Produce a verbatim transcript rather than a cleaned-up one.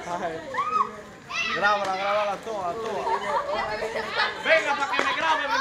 Grábala, grábala todas, todas. Venga, para que me graben.